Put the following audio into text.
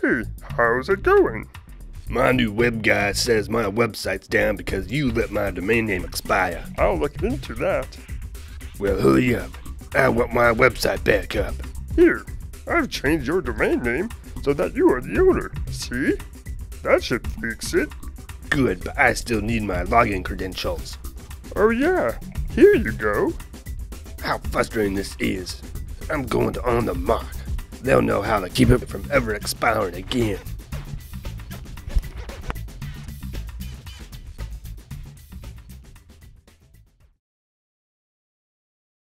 Hey, how's it going? My new web guy says my website's down because you let my domain name expire. I'll look into that. Well, hurry up. I want my website back up. Here, I've changed your domain name so that you are the owner. See? That should fix it. Good, but I still need my login credentials. Oh yeah, here you go. How frustrating this is. I'm going to On the Mark. They'll know how to keep it from ever expiring again.